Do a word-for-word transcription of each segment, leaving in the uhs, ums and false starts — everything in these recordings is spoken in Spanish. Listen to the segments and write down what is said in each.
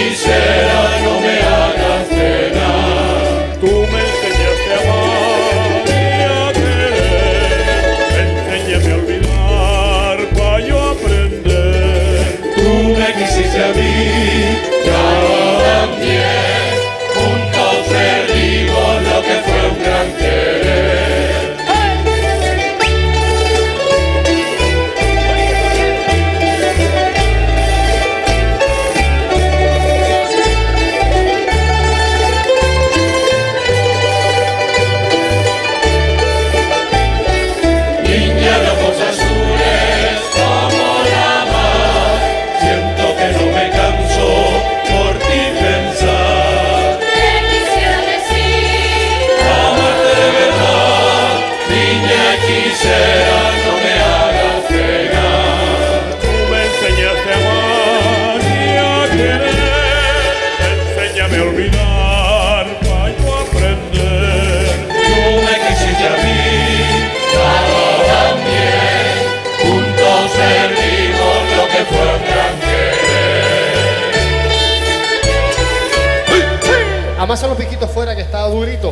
hechicera, no me hagas pena. Tú me enseñaste a amar y a querer, enséñame a olvidar para yo aprender. Tú me quisiste a mí, yo también, juntos perdimos lo que fue un gran querer. Hechicera, no me hagas pena. Tú me enseñaste a amar y a querer, enséñame a olvidar para yo aprender. Tú me quisiste a mí, yo también, juntos perdimos lo que fue un gran querer. Amasa los piquitos fuera que estaba durito.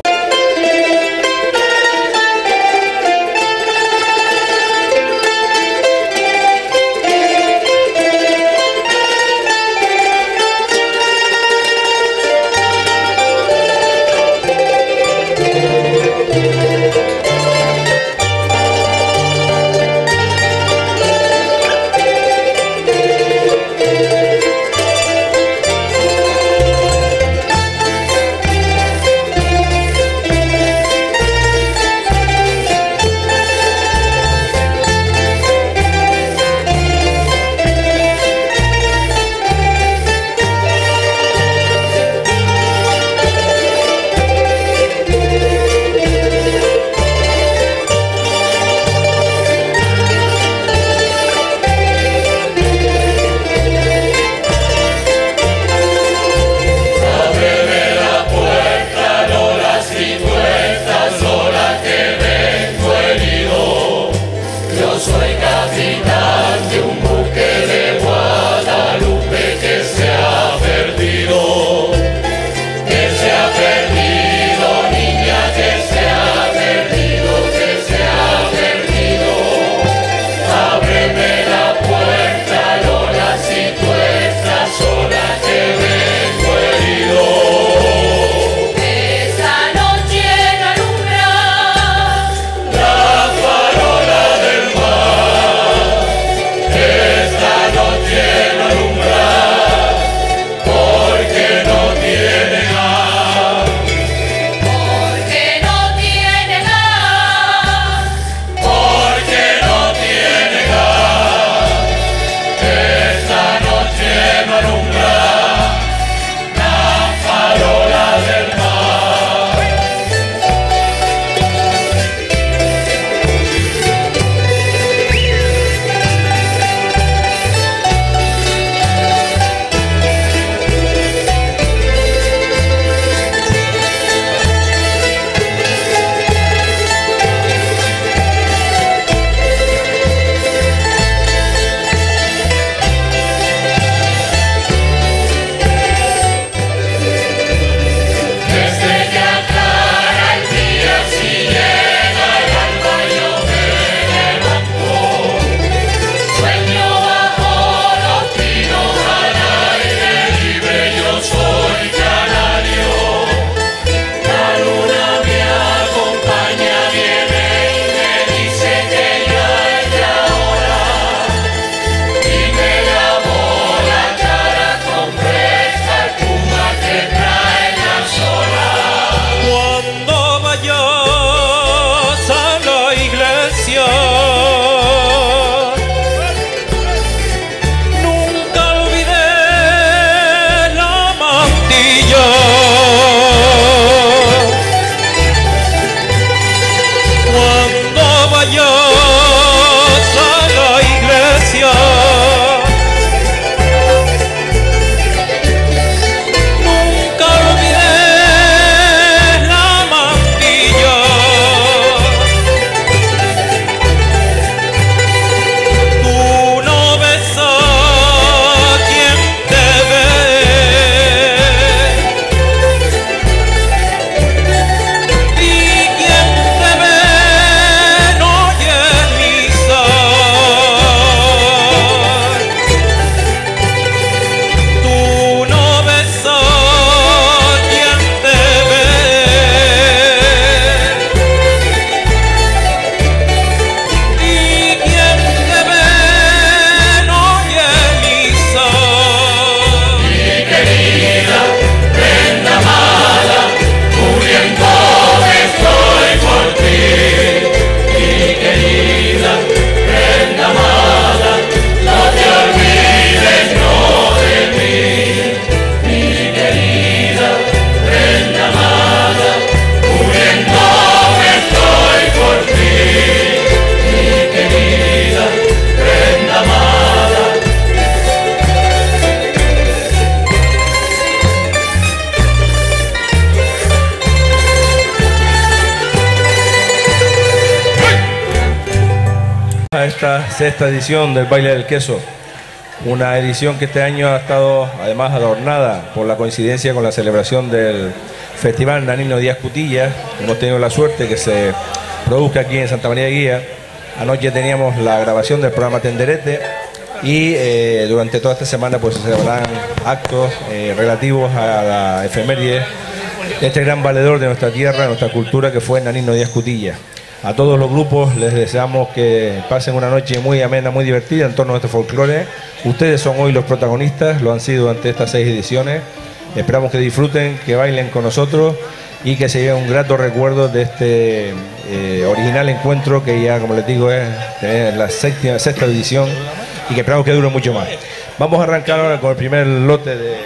esta sexta edición del Baile del Queso. Una edición que este año ha estado además adornada por la coincidencia con la celebración del Festival Nanino Díaz Cutillas. Hemos tenido la suerte que se produzca aquí en Santa María de Guía. Anoche teníamos la grabación del programa Tenderete y eh, durante toda esta semana pues se celebrarán actos eh, relativos a la efeméride de este gran valedor de nuestra tierra, de nuestra cultura, que fue Nanino Díaz Cutillas. A todos los grupos les deseamos que pasen una noche muy amena, muy divertida en torno a este folclore. Ustedes son hoy los protagonistas, lo han sido durante estas seis ediciones. Esperamos que disfruten, que bailen con nosotros y que se lleven un grato recuerdo de este eh, original encuentro que ya, como les digo, es, es la sexta, sexta edición y que esperamos que dure mucho más. Vamos a arrancar ahora con el primer lote de,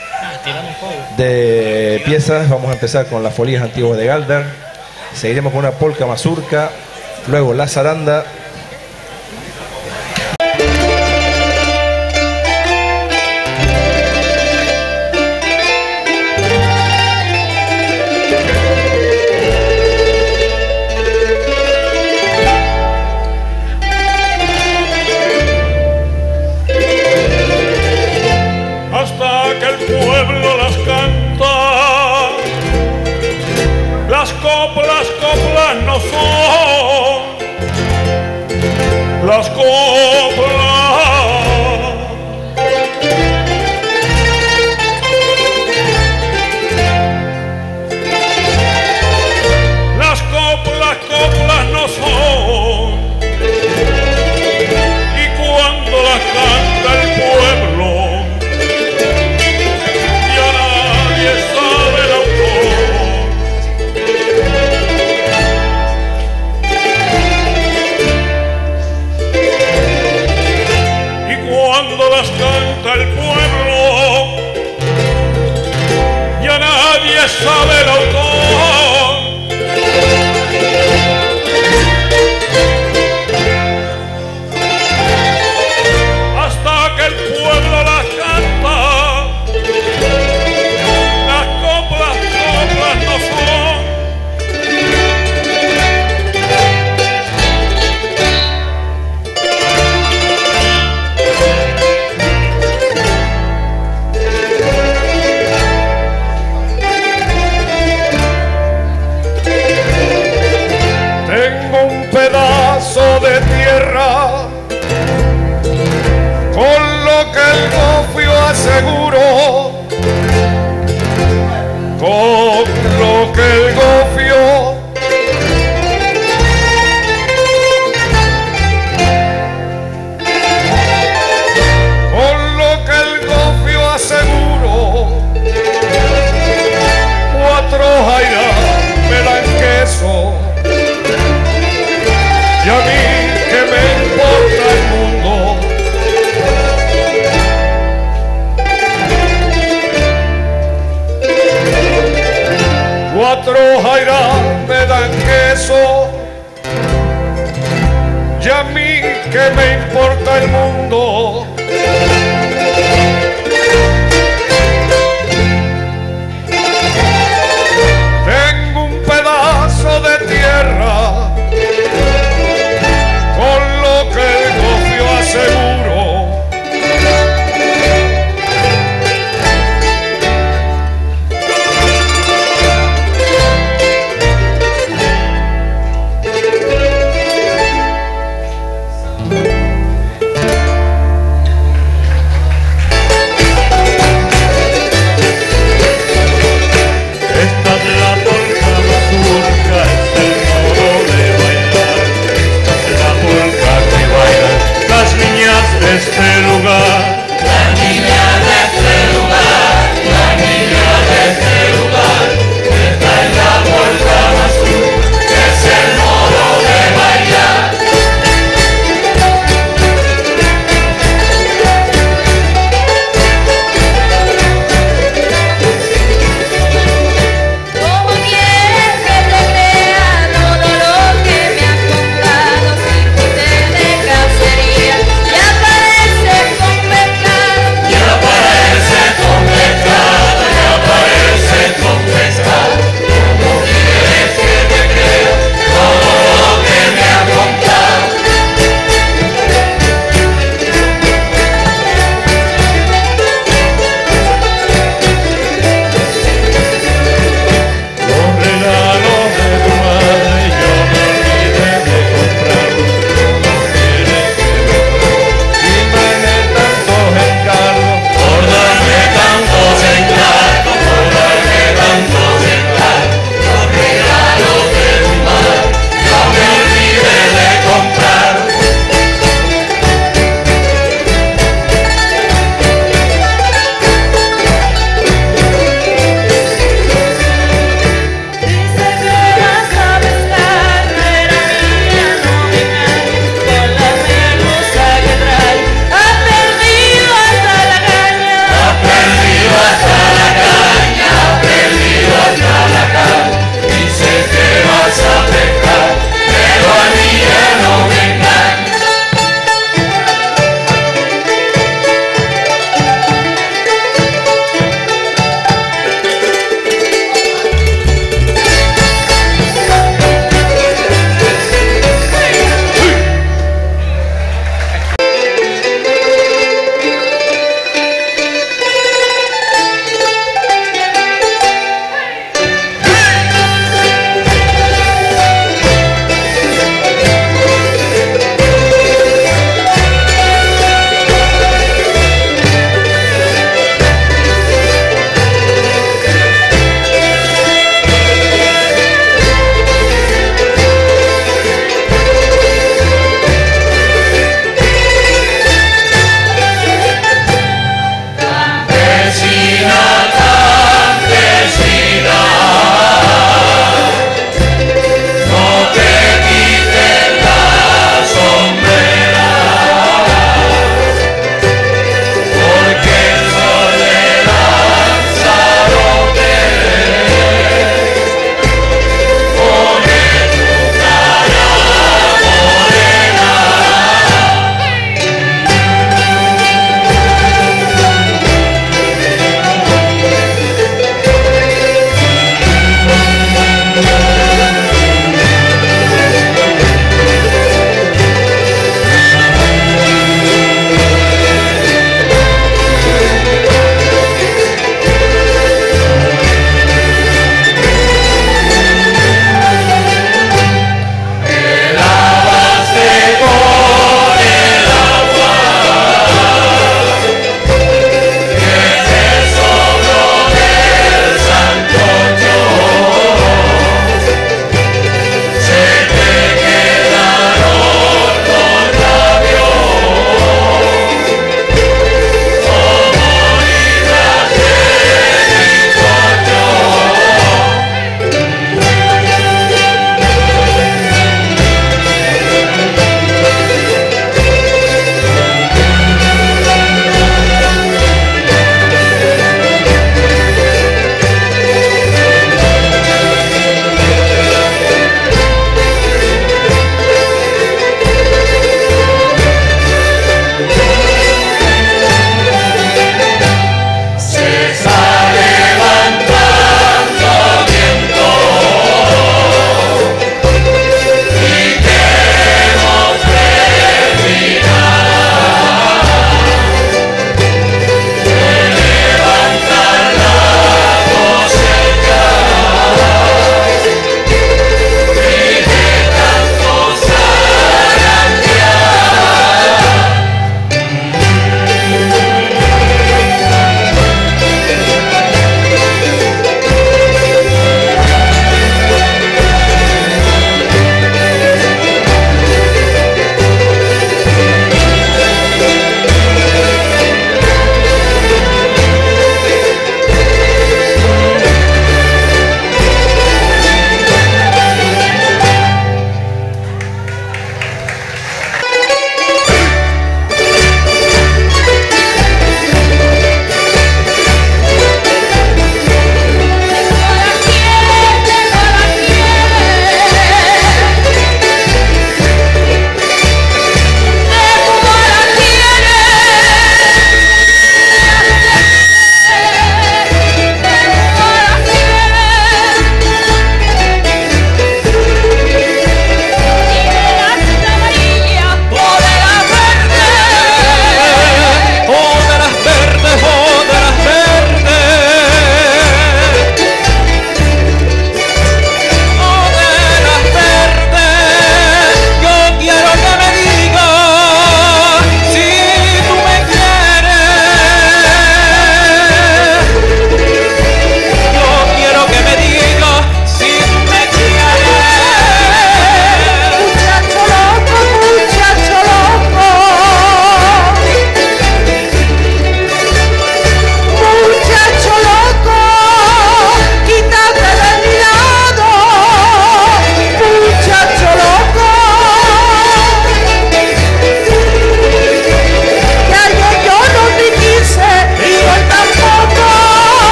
de piezas. Vamos a empezar con las folías antiguas de Galdar. Seguiremos con una polca mazurca, luego la zaranda. Hasta que el pueblo las canta. Las coplas, coplas no son, las coplas. Las coplas, coplas no son, y cuando las canta el pueblo, ya nadie sabe el autor. Cuando las canta el pueblo, ya nadie sabe el autor. Hasta que el pueblo las canta, las coplas, coplas no son. Pedazo de tierra con lo que el gofio aseguró, con lo que el gofio con lo que el gofio aseguró. Cuatro jairas me dan queso y a mí que me importa el mundo. Cuatro jairas me dan queso y a mí que me importa el mundo. Tengo un pedazo de tierra con lo que el gofio aseguró.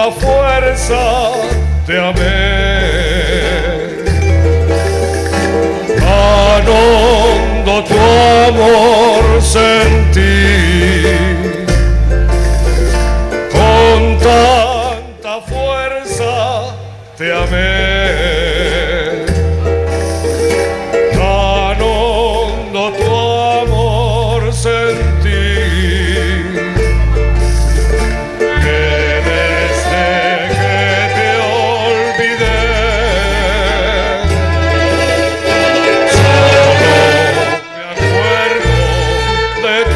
tanta fuerza te amé. Tan hondo tu amor sentí, con tanta fuerza te amé. Tan hondo tu amor sentí, que desde que te olvidé, solo me acuerdo de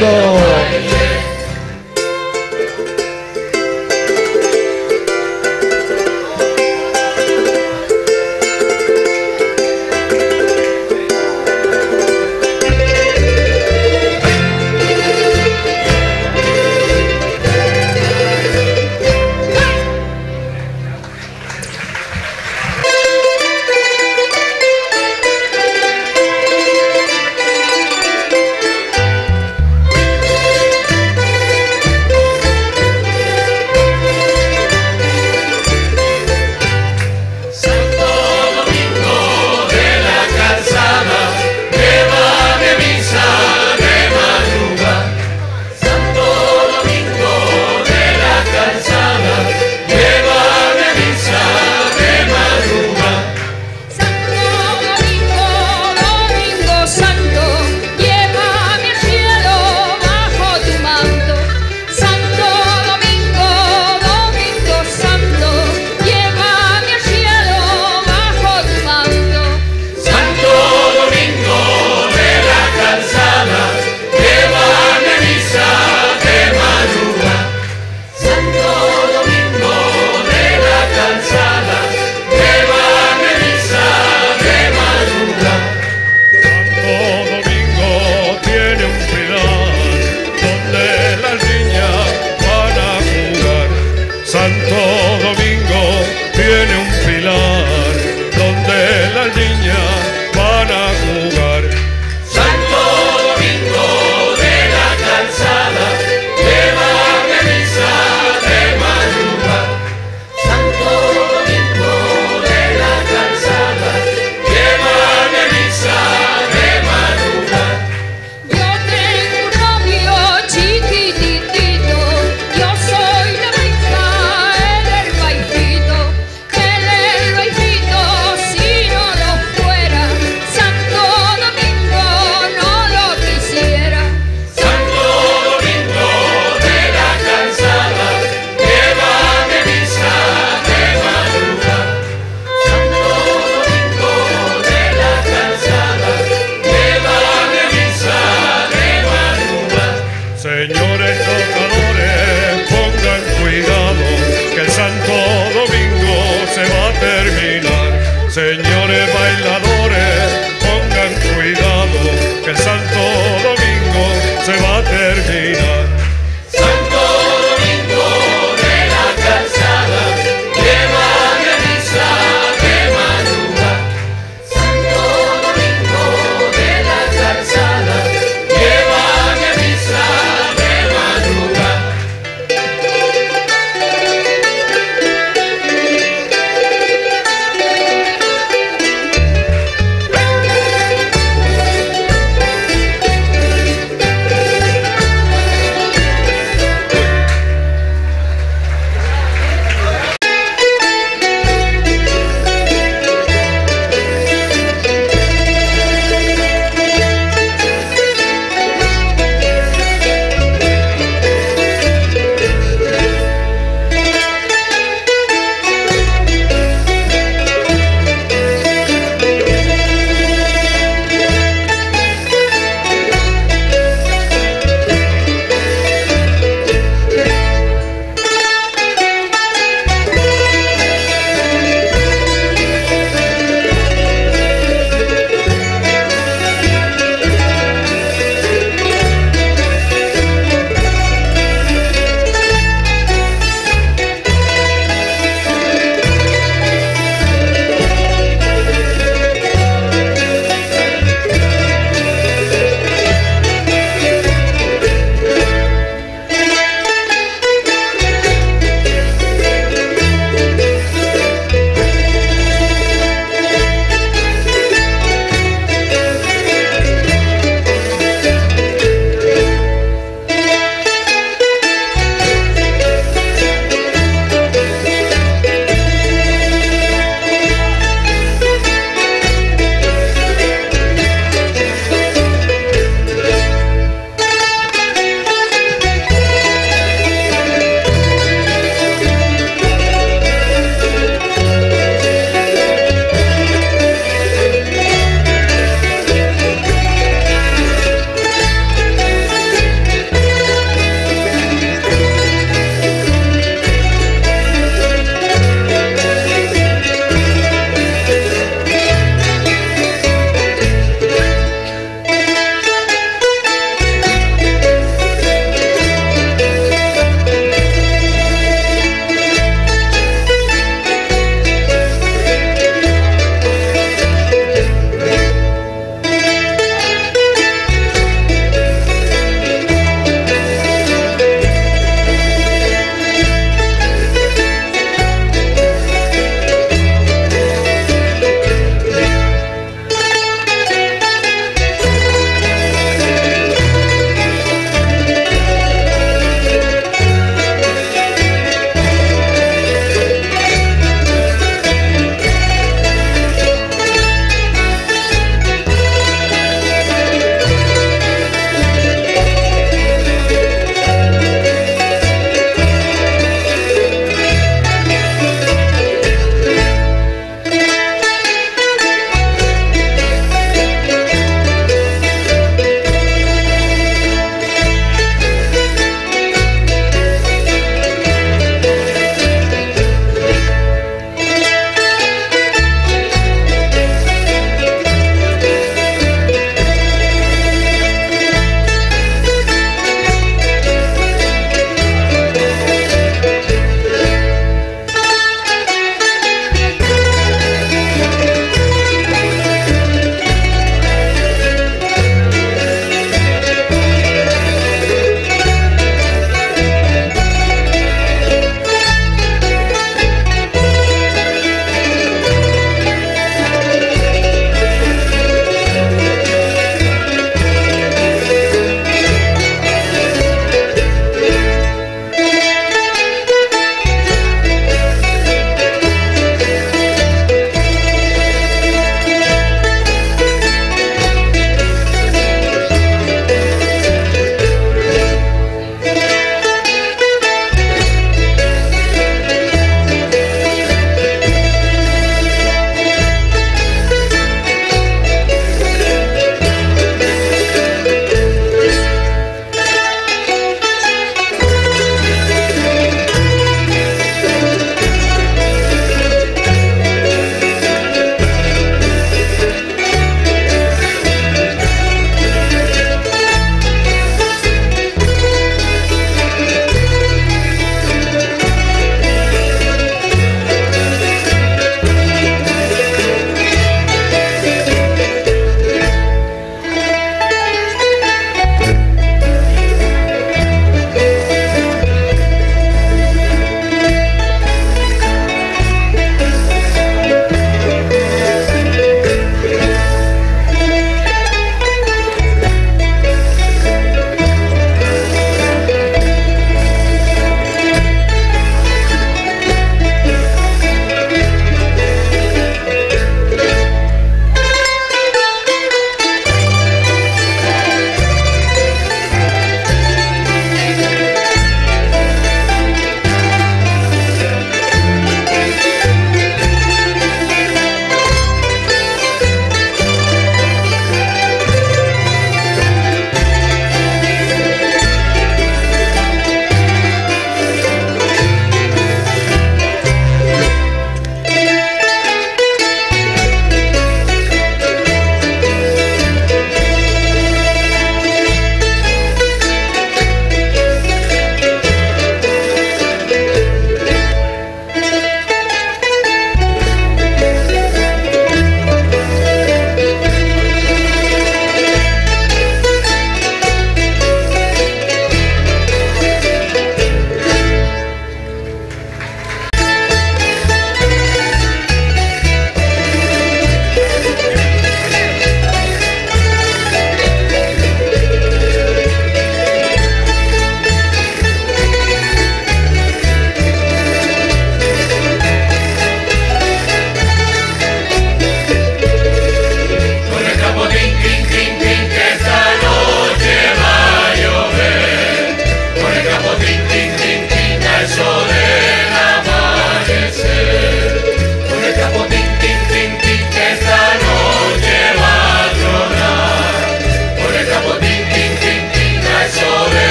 mundo.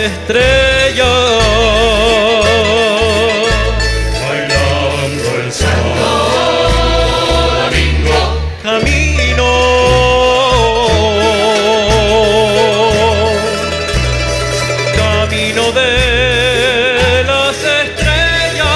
estrellas, bailando el sábado domingo, camino, camino de las estrellas,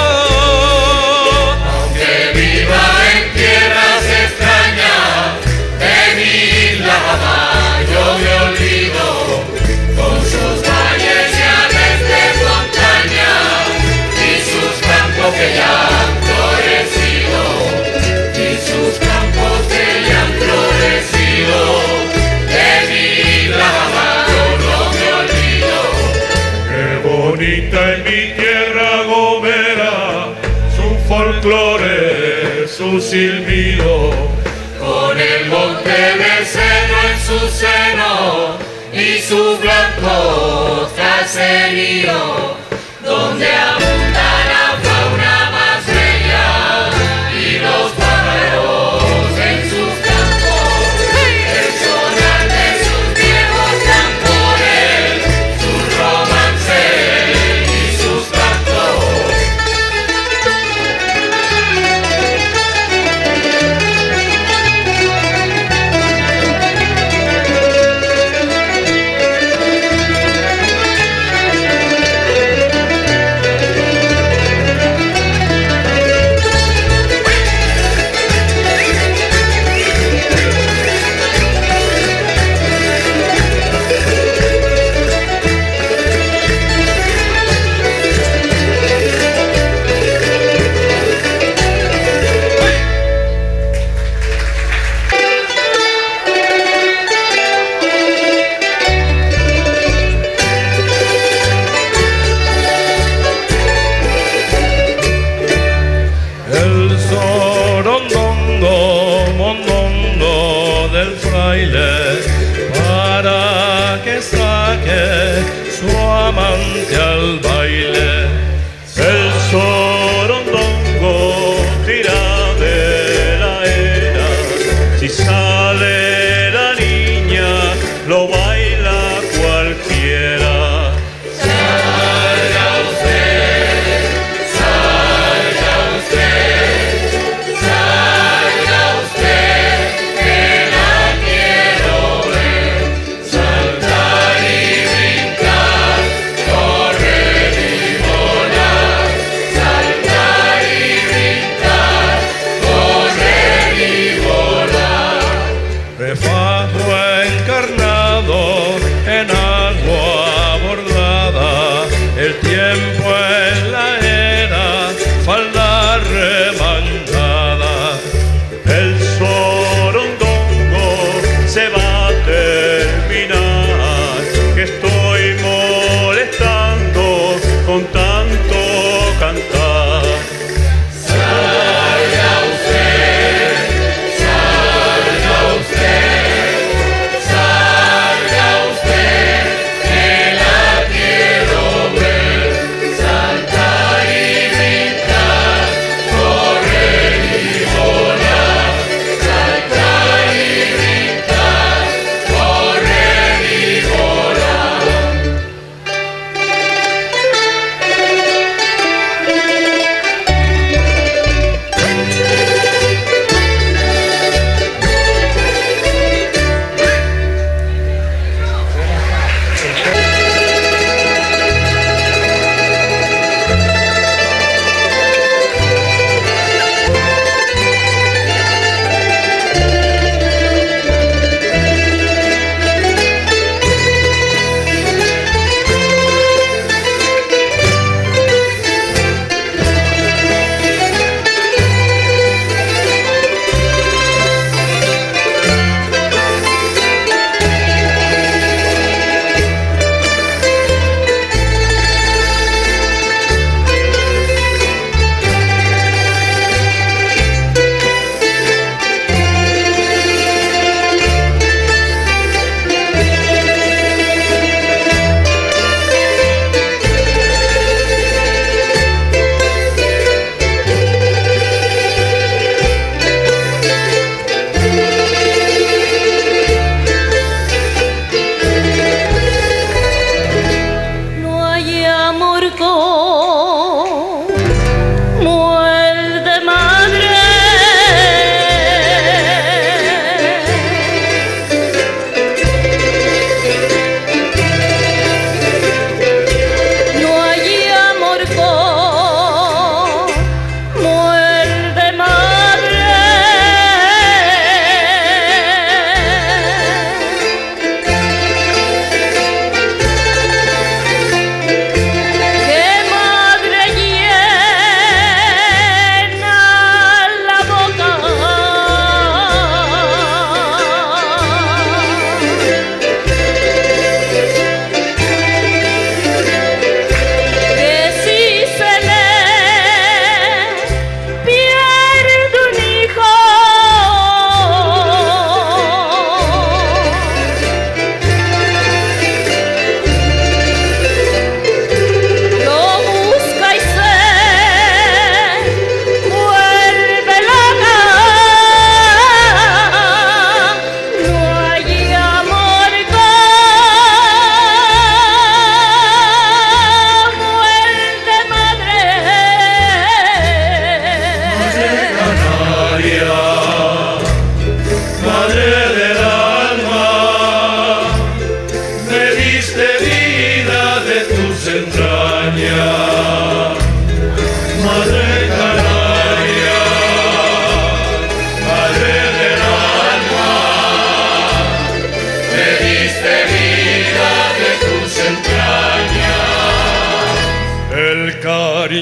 aunque viva en tierras extrañas, de mi isla jamás yo me olvido, con sus valles y aves de montaña, y sus campos que ya han florecido, y sus campos que ya han florecido, de mi isla jamás yo no me olvido. qué bonita es mi tierra gomera, su folclore, su silbido, Con el monte de cedro en su seno y su blanco caserío, donde abunda la fauna más bella y los pájaros en sus campos, el sonar de sus viejos tambores, sus romances y sus cantos. el sorondongo, mondongo del fraile, para que saque su amante al baile. El sorondongo tira de la era, si sale la niña lo baila cualquiera. Salga usted, salga usted, salga usted, que la quiero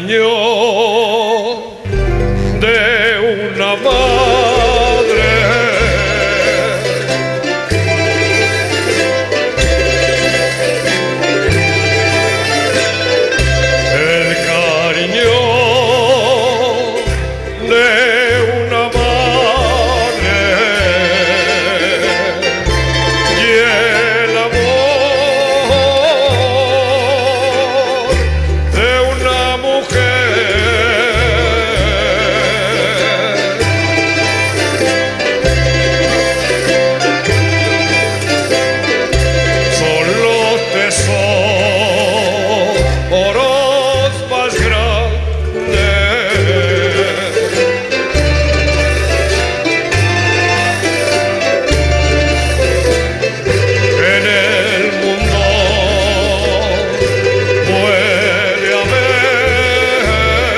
cariño de una madre. El cariño de una madre y el amor de una mujer son los tesoros más grandes en el mundo puede haber,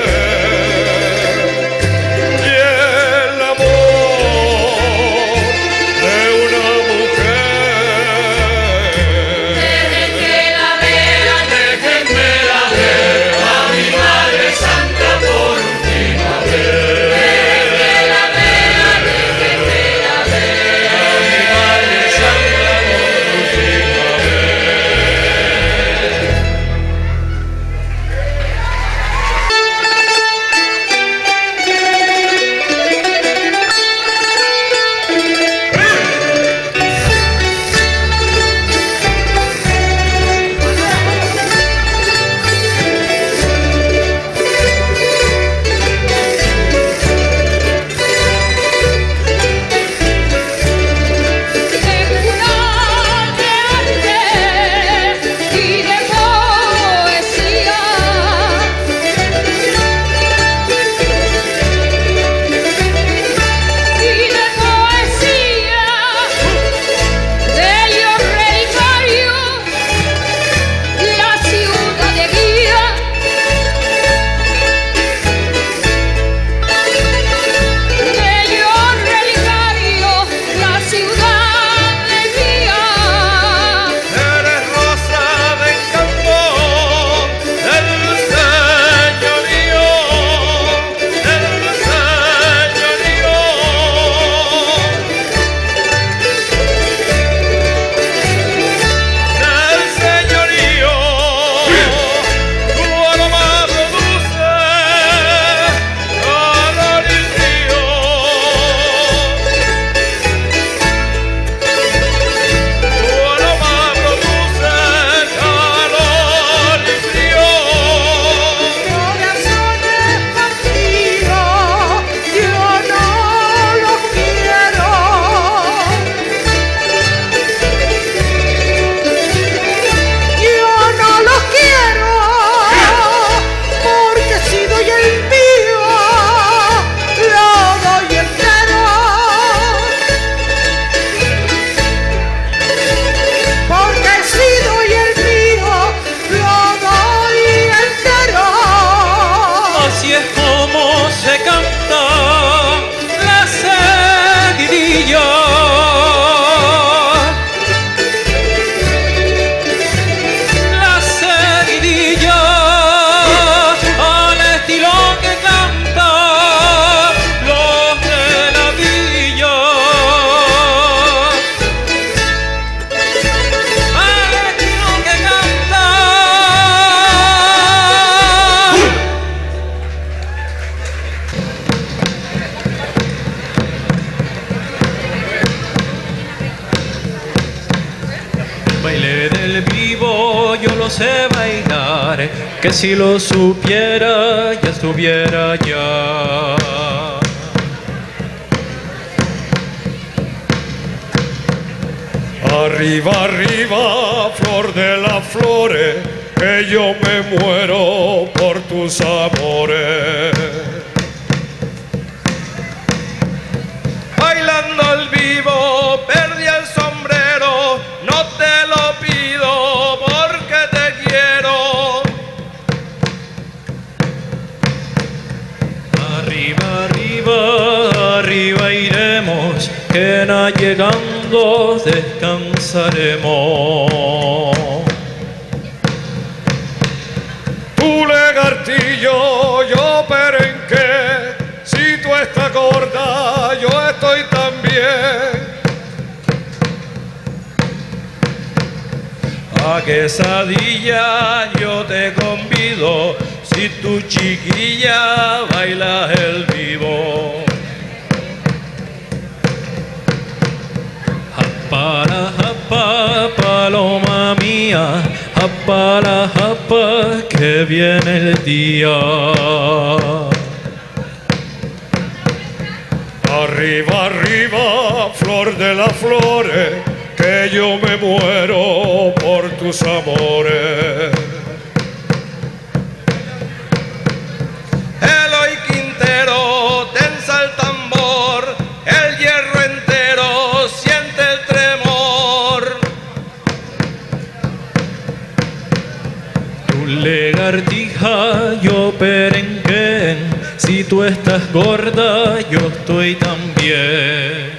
y el amor de una mujer. Dejen que la vean, dejen que la vean, a mi Madre Santa por última vez. Dejen que la vean, dejen que la vean, a mi Madre Santa por última y de poesía, y de poesía, de los relicarios, la ciudad de guía, de los relicarios, la ciudad de guía. Eres rosa de campo del señorío, del señorío. Del señorío, tu aroma produce calor y frío. Tu aroma produce calor y frío. Corazones partidos, yo no los quiero. Yo no los quiero, porque si doy el mío, lo doy entero. Porque si doy el mío, lo doy entero. Así es como se canta la seguidilla. La seguidilla al estilo que canta los de la villa. Al estilo que canta. Baile del vivo, yo lo sé bailar, que si lo supiera ya estuviera ya. Arriba, arriba, flor de las flores, que yo me muero por tus amores. Bailando al vivo, perdí el sombrero, no te lo pido porque te quiero. Arriba, arriba, arriba iremos, que na llegando descansaremos. Tu lagartilla quesadillo, yo perenque. Si tú estás gorda, yo estoy también. A quesadilla yo te convido, si tu chiquilla baila el vivo. Japara, japa, paloma mía, japara, japa, que viene el día. Arriba, arriba, flor de las flores, que yo me muero por tus amores. Eloy Quintero, tensa el tambor, el hierro entero siente el tremor. Tu lagartija, yo perenquen, si tú estás gorda, yo estoy también.